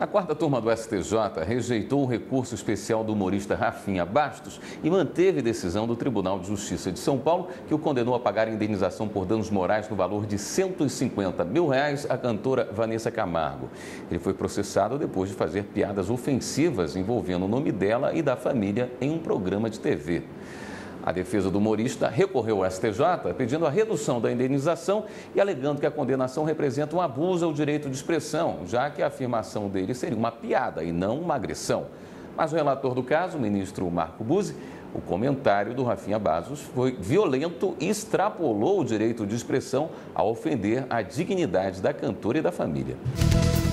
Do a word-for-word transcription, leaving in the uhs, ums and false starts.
A quarta turma do S T J rejeitou o recurso especial do humorista Rafinha Bastos e manteve decisão do Tribunal de Justiça de São Paulo, que o condenou a pagar a indenização por danos morais no valor de cento e cinquenta mil reais à cantora Vanessa Camargo. Ele foi processado depois de fazer piadas ofensivas envolvendo o nome dela e da família em um programa de T V. A defesa do humorista recorreu ao S T J pedindo a redução da indenização e alegando que a condenação representa um abuso ao direito de expressão, já que a afirmação dele seria uma piada e não uma agressão. Mas o relator do caso, o ministro Marco Buzzi, o comentário do Rafinha Bastos foi violento e extrapolou o direito de expressão ao ofender a dignidade da cantora e da família.